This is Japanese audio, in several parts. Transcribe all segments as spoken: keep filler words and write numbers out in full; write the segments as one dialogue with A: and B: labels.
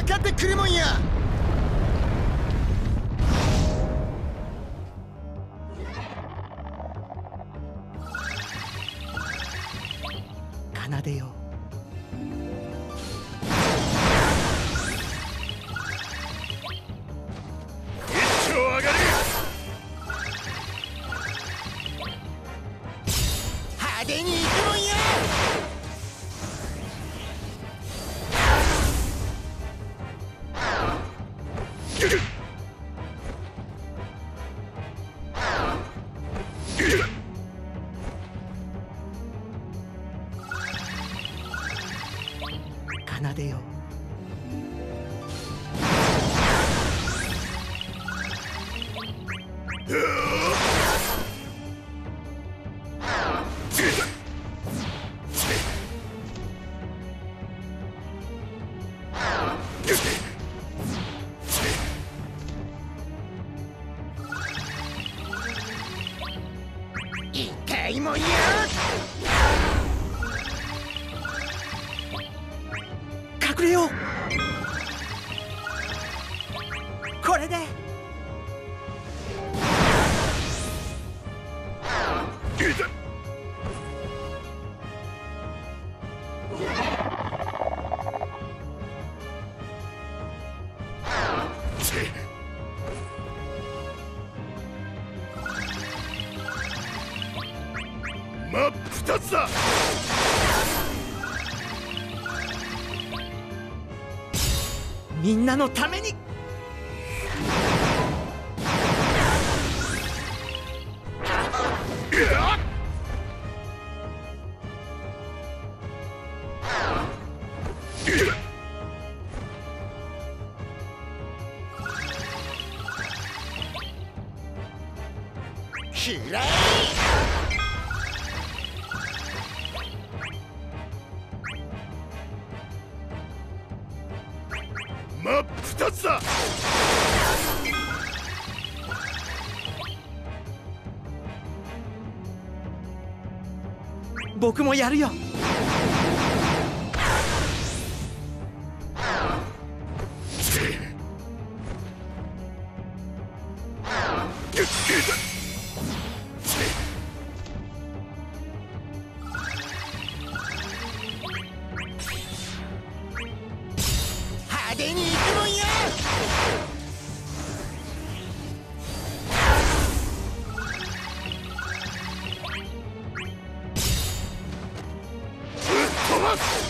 A: かってくるもんや。奏でよ。
B: 一丁上がる。
A: 派手に行くもんや。奏でよ。痛いもんや。隠れよう。これで
B: 真っ二つだ。
A: みんなのために。嫌い。
B: 真っ二つだ。
A: 僕もやるよ。派手に行くもんや。
B: 飛ばす。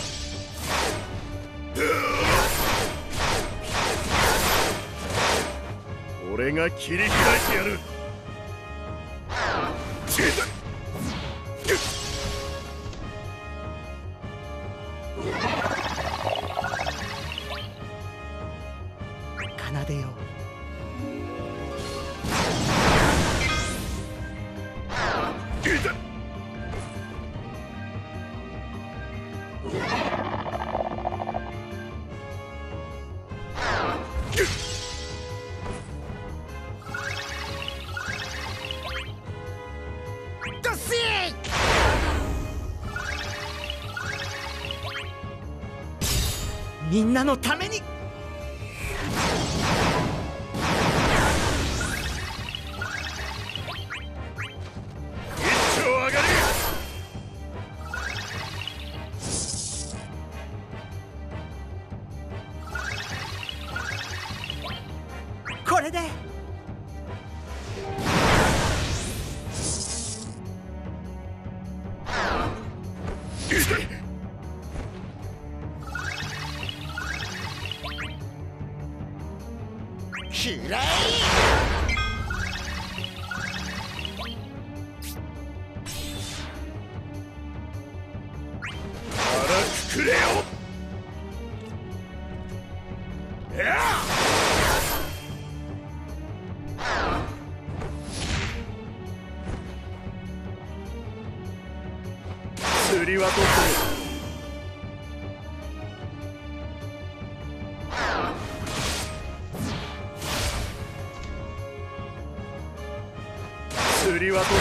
B: 俺が切り開いてやる。
A: 奏でよ。どっせー。みんなのために。これで嫌い。
B: 腹くくれよ。釣りはどこ釣りはどこ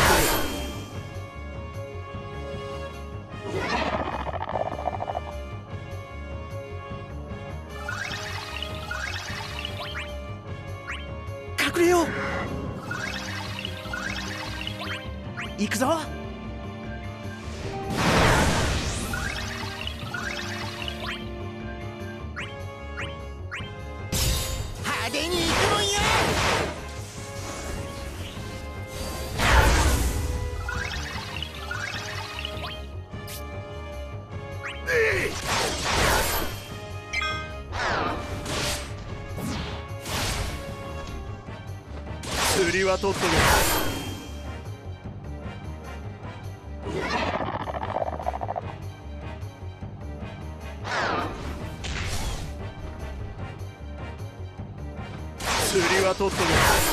A: くれよ。行くぞ。派手に行くもんや。
B: 釣りは取っとけ。釣りは取っとけ。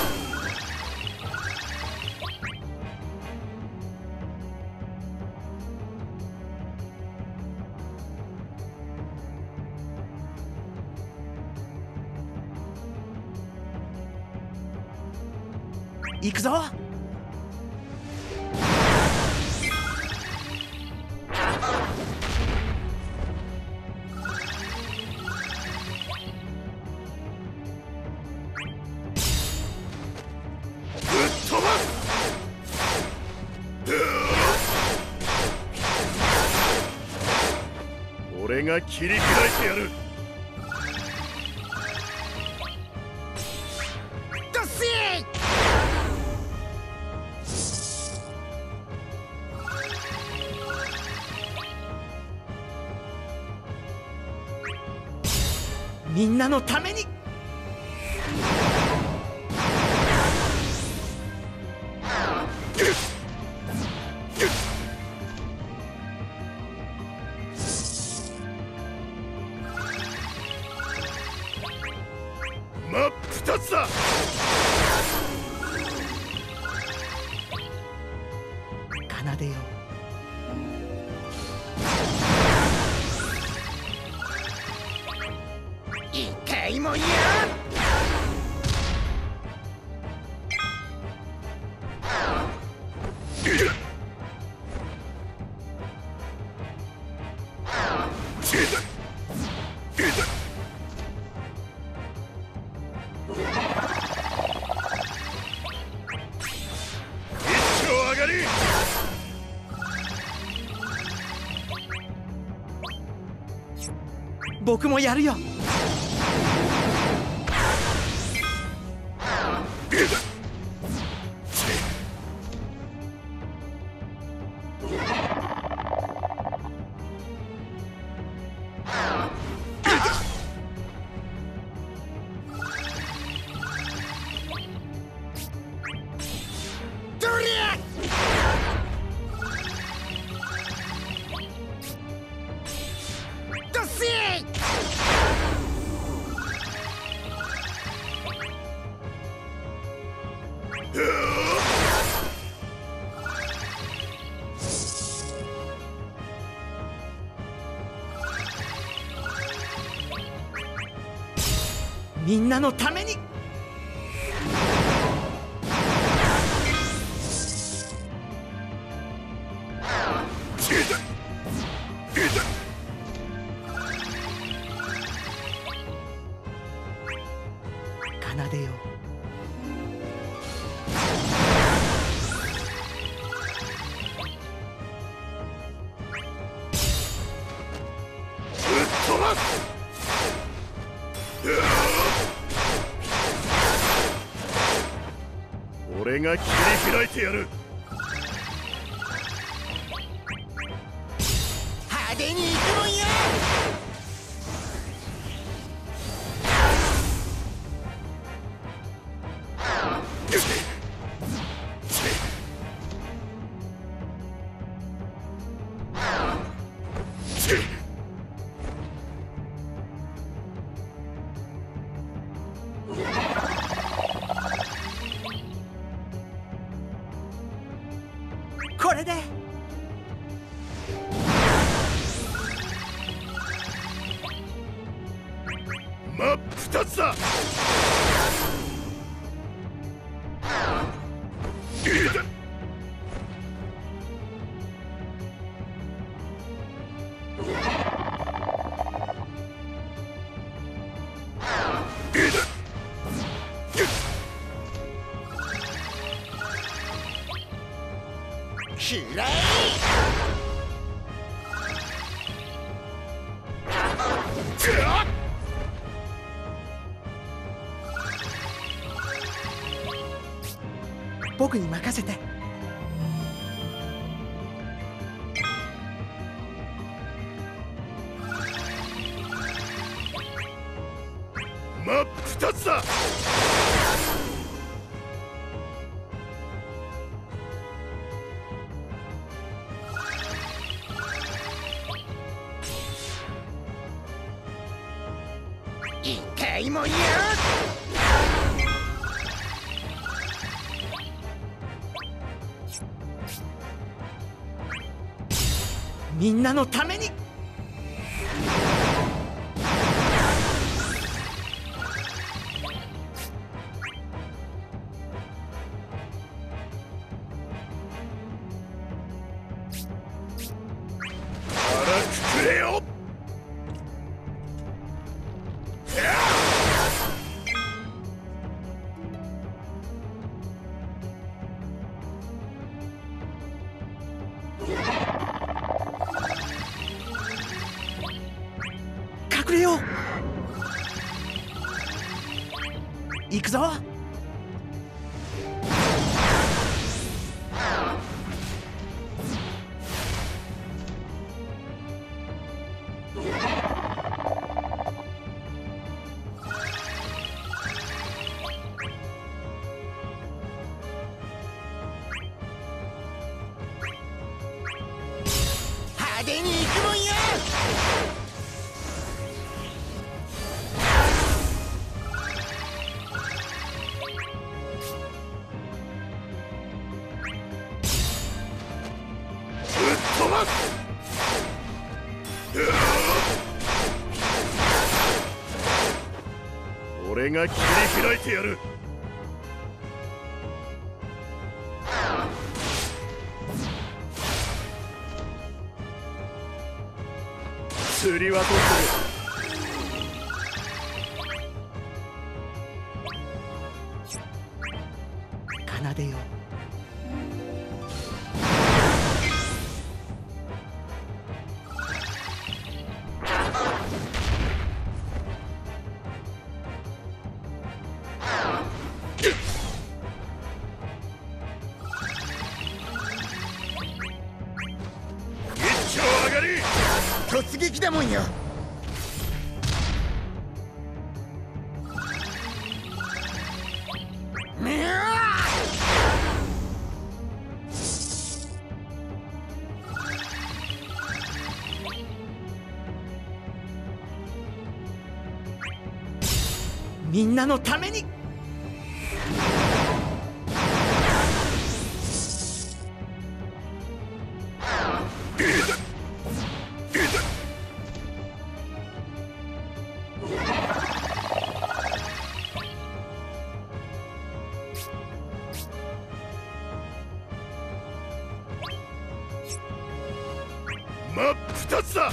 A: 行くぞ。
B: 俺が切り開いてやる。
A: どっせー。みんなのために。
B: 真っ二つだ。
A: 奏でよ。痛いもんや。僕もやるよ。みんなのために。奏でよ。
B: ぶっ飛ばす。俺が切り開いてやる。
A: 派手に行くもんや。これで
B: 真っ二つだ。
A: 僕に任せて。
B: マップふたつだ。
A: 一回もやみんなのために。
B: 腹くくれよ。
A: 隠れよう。行くぞ。派手に行くもんや。
B: 飛ばす。俺が切り開いてやる。釣りはどうする。
A: 奏でよ。
B: 一丁上がり。
A: 突撃だもんよ。みんなのために。
B: マップふたつだ。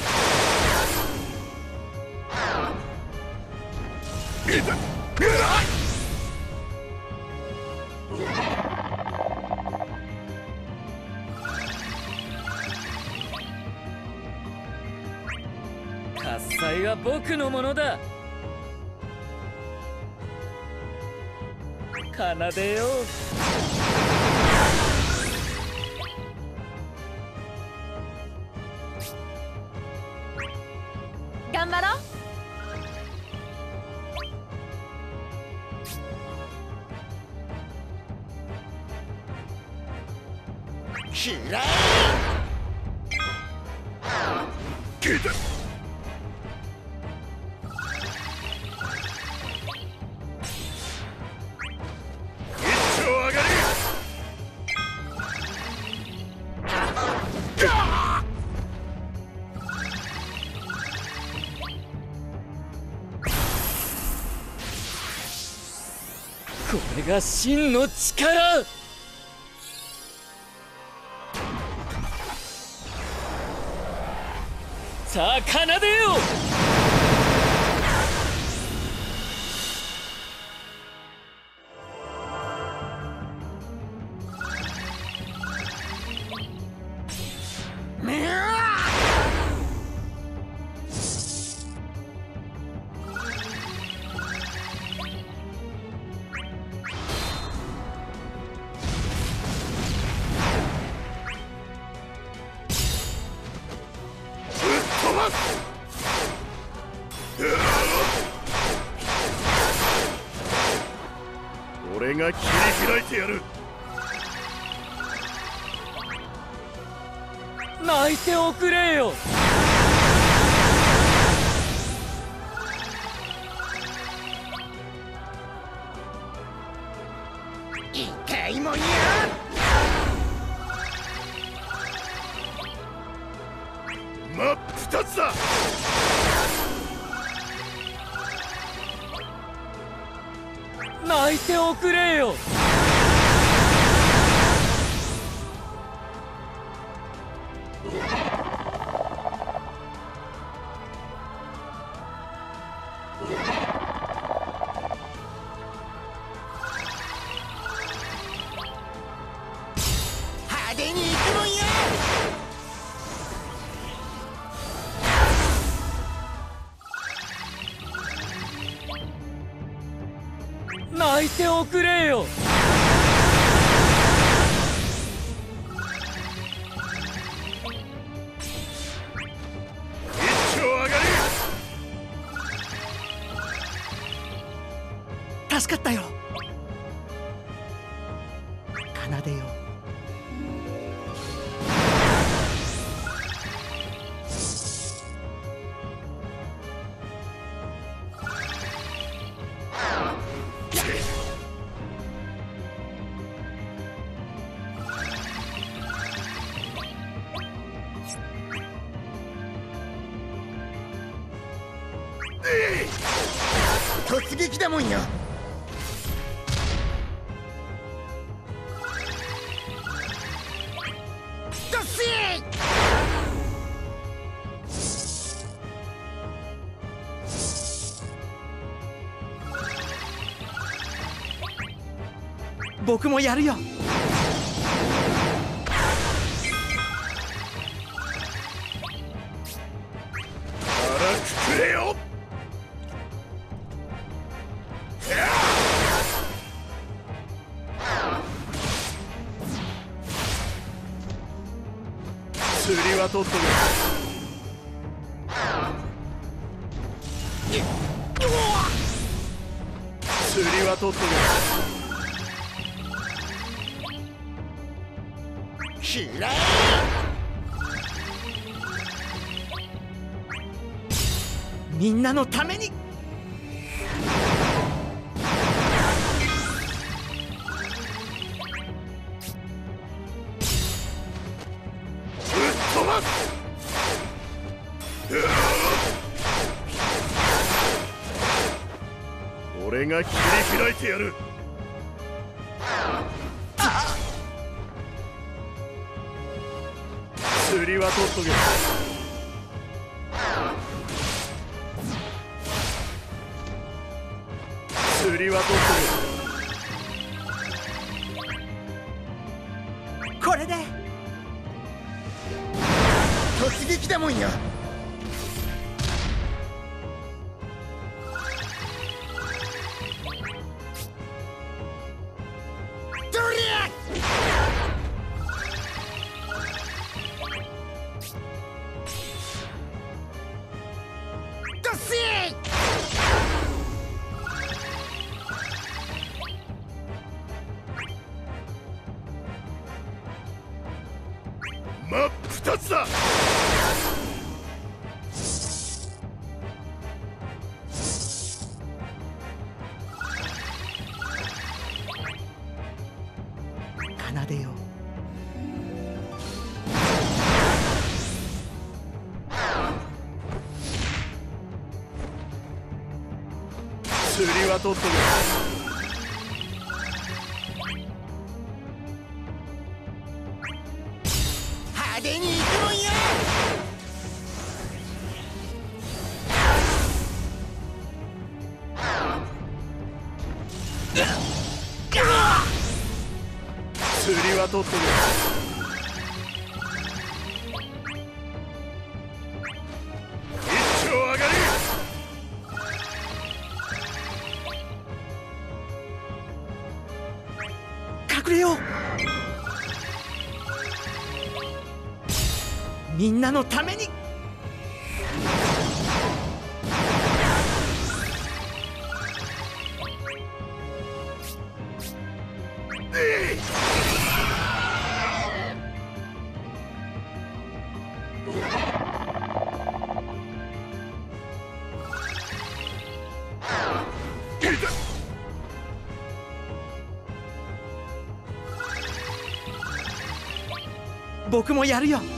C: 喝采は僕のものだ。奏でよう。
D: 頑張ろう。
A: ひら
B: 聞いた。一丁上がり。
C: これが真の力。さあ奏でよう。
B: ばす。俺が切り開いてやる。
C: 泣いておくれよ。
A: 痛いもんや。
B: 真っ二つだ。
C: 泣いておくれよ。
A: 派手に行くもんや。
C: 泣いておくれよ。
B: 一丁上がり。
A: 助かったよ。奏でよ。突撃だもんよ。どっせー。僕もやるよ。
B: 腹くくれよ。釣りは取っとけ。釣りは取っとけ。
A: ひらー。みんなのために。
B: 俺が切り開いてやる。釣りは取っとけ。釣りは取っとけ。
A: これで突撃だもんよ。どりゃ。どっせー。
B: 真っ二つだ。
A: 奏でよ。
B: 釣りは取っとけ。
A: 派手に行くもんや。
B: 釣りは取っとけ。一丁上がり。
A: 隠れよう。みんなのために。 僕もやるよ。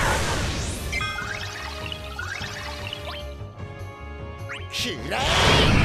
D: きれい